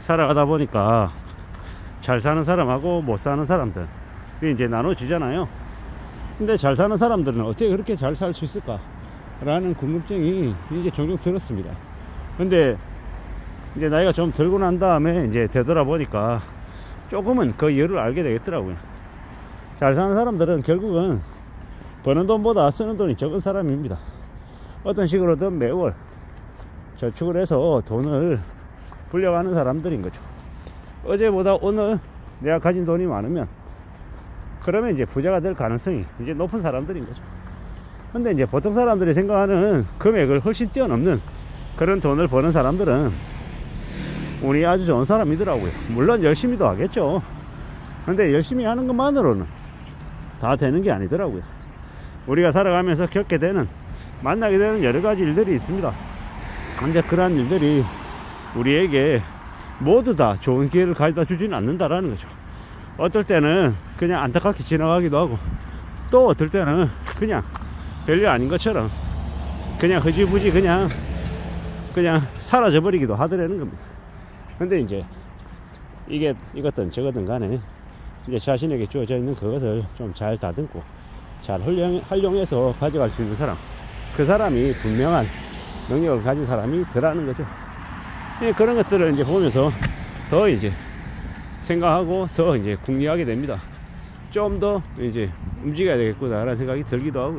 살아가다 보니까 잘 사는 사람하고 못 사는 사람들 이제 나눠지잖아요. 근데 잘 사는 사람들은 어떻게 그렇게 잘 살 수 있을까 라는 궁금증이 이제 종종 들었습니다. 근데 이제 나이가 좀 들고 난 다음에 이제 되돌아보니까 조금은 그 이유를 알게 되겠더라고요. 잘 사는 사람들은 결국은 버는 돈보다 쓰는 돈이 적은 사람입니다. 어떤 식으로든 매월 저축을 해서 돈을 불려가는 사람들인 거죠. 어제보다 오늘 내가 가진 돈이 많으면 그러면 이제 부자가 될 가능성이 이제 높은 사람들인 거죠. 근데 이제 보통 사람들이 생각하는 금액을 훨씬 뛰어넘는 그런 돈을 버는 사람들은 운이 아주 좋은 사람이더라고요. 물론 열심히도 하겠죠. 근데 열심히 하는 것만으로는 다 되는 게 아니더라고요. 우리가 살아가면서 겪게 되는, 만나게 되는 여러 가지 일들이 있습니다. 근데 그러한 일들이 우리에게 모두 다 좋은 기회를 가져다 주지는 않는다라는 거죠. 어떨 때는 그냥 안타깝게 지나가기도 하고, 또 어떨 때는 그냥 별일 아닌 것처럼 그냥 흐지부지 그냥 사라져 버리기도 하더라는 겁니다. 근데 이제 이것든 저것든 간에 이제 자신에게 주어져 있는 그것을 좀 잘 다듬고 잘 활용해서 가져갈 수 있는 사람, 그 사람이 분명한 능력을 가진 사람이 더라는 거죠. 그런 것들을 이제 보면서 더 이제 생각하고 더 이제 궁리하게 됩니다. 좀 더 이제 움직여야 되겠구나 라는 생각이 들기도 하고요.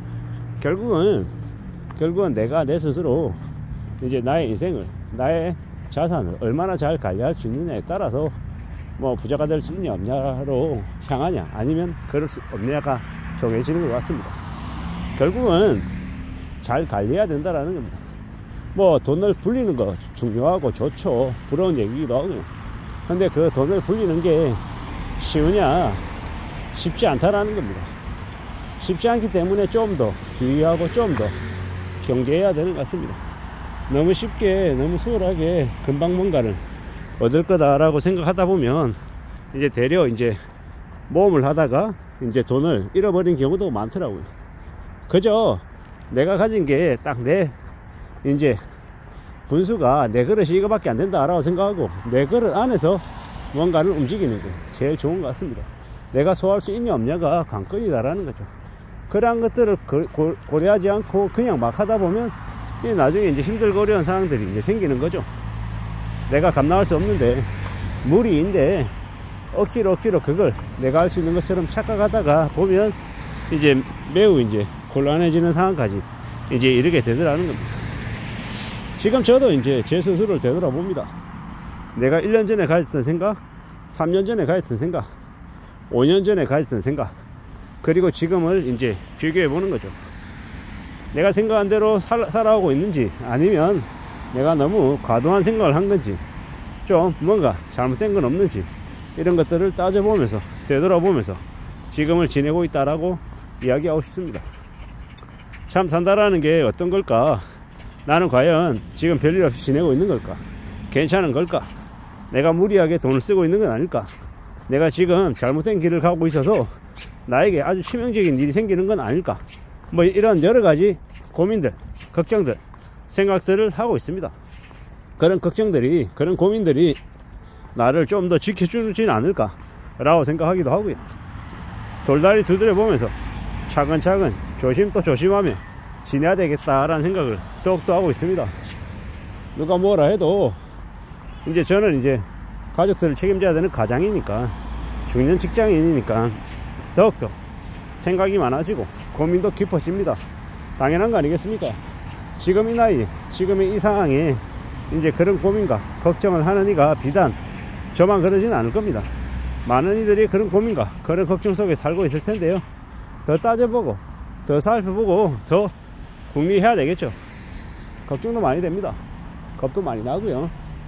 결국은 내가 내 스스로 이제 나의 인생을, 나의 자산을 얼마나 잘 관리할 수 있느냐에 따라서 뭐 부자가 될 수 있냐 없냐로 향하냐 아니면 그럴 수 없냐가 정해지는 것 같습니다. 결국은 잘 관리해야 된다라는 겁니다. 뭐 돈을 불리는 거 중요하고 좋죠. 부러운 얘기기도 하고요. 근데 그 돈을 불리는 게 쉬우냐? 쉽지 않다라는 겁니다. 쉽지 않기 때문에 좀 더 유의하고 좀 더 경계해야 되는 것 같습니다. 너무 쉽게, 너무 수월하게 금방 뭔가를 얻을 거다라고 생각하다 보면 이제 되려 이제 모험을 하다가 이제 돈을 잃어버린 경우도 많더라고요. 그저 내가 가진 게 딱 내 이제 분수가 내 그릇이 이거밖에 안 된다라고 생각하고 내 그릇 안에서 뭔가를 움직이는 게 제일 좋은 것 같습니다. 내가 소화할 수 있냐 없냐가 관건이다라는 거죠. 그러한 것들을 고려하지 않고 그냥 막 하다 보면 나중에 이제 힘들고 어려운 상황들이 이제 생기는 거죠. 내가 감당할 수 없는데 무리인데 억지로 그걸 내가 할 수 있는 것처럼 착각하다가 보면 이제 매우 이제 곤란해지는 상황까지 이제 이르게 되더라는 겁니다. 지금 저도 이제 제 스스로를 되돌아봅니다. 내가 1년 전에 가졌던 생각, 3년 전에 가졌던 생각, 5년 전에 가졌던 생각, 그리고 지금을 이제 비교해 보는 거죠. 내가 생각한 대로 살아오고 있는지, 아니면 내가 너무 과도한 생각을 한 건지, 좀 뭔가 잘못된 건 없는지, 이런 것들을 따져보면서 되돌아보면서 지금을 지내고 있다라고 이야기하고 싶습니다. 참 산다라는 게 어떤 걸까? 나는 과연 지금 별일 없이 지내고 있는 걸까? 괜찮은 걸까? 내가 무리하게 돈을 쓰고 있는 건 아닐까? 내가 지금 잘못된 길을 가고 있어서 나에게 아주 치명적인 일이 생기는 건 아닐까? 뭐 이런 여러 가지 고민들, 걱정들, 생각들을 하고 있습니다. 그런 걱정들이, 그런 고민들이 나를 좀 더 지켜주진 않을까 라고 생각하기도 하고요. 돌다리 두드려 보면서 차근차근 조심 또 조심하며 지내야 되겠다라는 생각을 더욱더 하고 있습니다. 누가 뭐라 해도 이제 저는 이제 가족들을 책임져야 되는 가장이니까, 중년 직장인이니까 더욱더 생각이 많아지고 고민도 깊어집니다. 당연한 거 아니겠습니까? 지금 이 나이, 지금의 이 상황에 이제 그런 고민과 걱정을 하는 이가 비단 저만 그러진 않을 겁니다. 많은 이들이 그런 고민과 그런 걱정 속에 살고 있을 텐데요. 더 따져보고 더 살펴보고 더 궁리해야 되겠죠. 걱정도 많이 됩니다. 겁도 많이 나고요.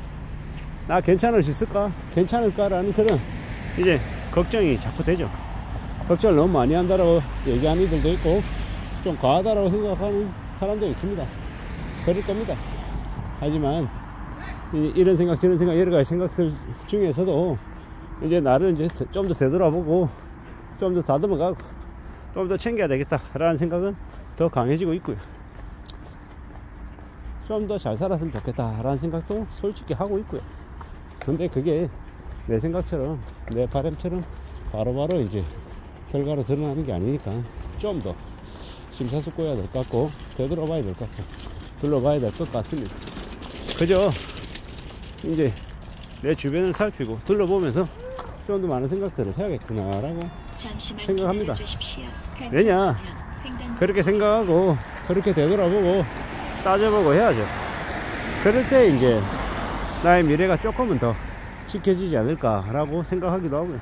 나 괜찮을 수 있을까? 괜찮을까라는 그런 이제 걱정이 자꾸 되죠. 걱정을 너무 많이 한다라고 얘기하는 이들도 있고, 좀 과하다라고 생각하는 사람도 있습니다. 그럴 겁니다. 하지만 이런 생각 저런 생각 여러 가지 생각들 중에서도 이제 나를 이제 좀 더 되돌아보고 좀 더 다듬어가고 좀 더 챙겨야 되겠다 라는 생각은 더 강해지고 있고요. 좀 더 잘 살았으면 좋겠다 라는 생각도 솔직히 하고 있고요. 근데 그게 내 생각처럼 내 바람처럼 바로바로 이제 결과로 드러나는 게 아니니까 좀 더 심사숙고해야 될 것 같고 되돌아봐야 될 것 같고 둘러봐야 될 것 같습니다. 그저 이제 내 주변을 살피고 둘러보면서 좀 더 많은 생각들을 해야겠구나 라고 생각합니다. 왜냐, 그렇게 생각하고 그렇게 되돌아보고 따져보고 해야죠. 그럴 때 이제 나의 미래가 조금은 더 지켜지지 않을까 라고 생각하기도 하고요.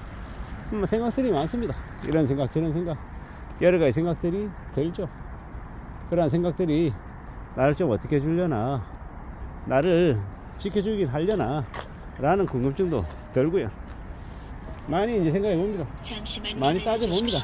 생각들이 많습니다. 이런 생각 저런 생각 여러 가지 생각들이 들죠. 그러한 생각들이 나를 좀 어떻게 해주려나, 나를 지켜주긴 하려나 라는 궁금증도 들고요. 많이 이제 생각해 봅니다. 많이 따져 봅니다.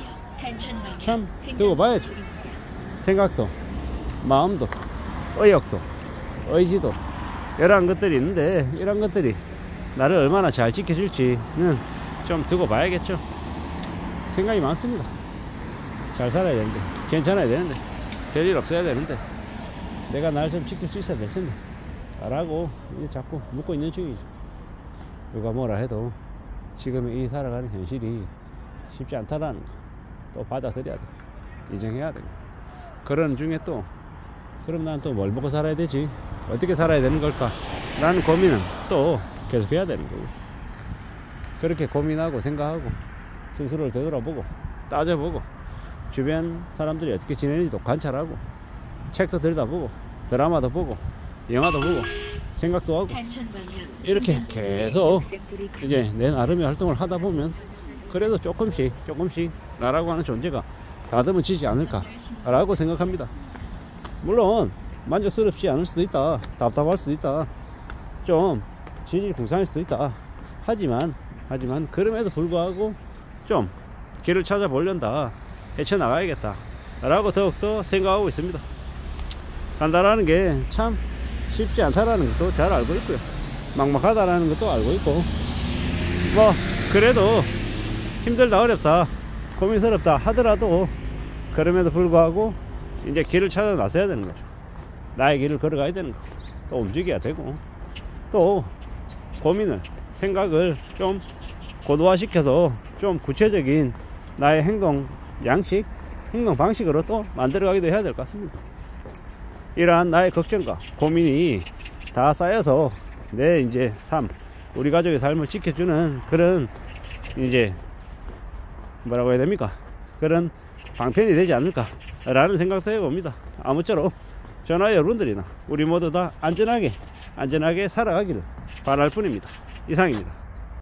참 두고 봐야죠. 생각도 마음도 의욕도 의지도 이러한 것들이 있는데, 이런 것들이 나를 얼마나 잘 지켜줄지는 좀 두고 봐야겠죠. 생각이 많습니다. 잘 살아야 되는데, 괜찮아야 되는데, 별일 없어야 되는데, 내가 나를 좀 지킬 수 있어야 될 텐데 라고 이제 자꾸 묻고 있는 중이죠. 누가 뭐라 해도 지금 이 살아가는 현실이 쉽지 않다라는 거 또 받아들여야 되고 인정해야 되고, 그런 중에 또 그럼 난 또 뭘 먹고 살아야 되지, 어떻게 살아야 되는 걸까 라는 고민은 또 계속 해야 되는 거고, 그렇게 고민하고 생각하고 스스로를 되돌아보고 따져보고 주변 사람들이 어떻게 지내는지도 관찰하고 책도 들여다보고 드라마도 보고 영화도 보고 생각도 하고 이렇게 계속 이제 내 나름의 활동을 하다 보면 그래도 조금씩 나라고 하는 존재가 다듬어지지 않을까 라고 생각합니다. 물론 만족스럽지 않을 수도 있다, 답답할 수도 있다, 좀 지질공상할 수도 있다. 하지만 그럼에도 불구하고 좀 길을 찾아보련다, 헤쳐나가야겠다 라고 더욱더 생각하고 있습니다. 간다라는 게 참 쉽지 않다라는 것도 잘 알고 있고요, 막막하다라는 것도 알고 있고, 뭐 그래도 힘들다 어렵다 고민스럽다 하더라도 그럼에도 불구하고 이제 길을 찾아 나서야 되는 거죠. 나의 길을 걸어가야 되는 거, 또 움직여야 되고, 또 고민을 생각을 좀 고도화시켜서 좀 구체적인 나의 행동 양식, 행동 방식으로 또 만들어가기도 해야 될 것 같습니다. 이러한 나의 걱정과 고민이 다 쌓여서 내 이제 삶, 우리 가족의 삶을 지켜주는 그런 이제 뭐라고 해야 됩니까, 그런 방편이 되지 않을까 라는 생각도 해봅니다. 아무쪼록 저나 여러분들이나 우리 모두 다 안전하게 살아가기를 바랄 뿐입니다. 이상입니다.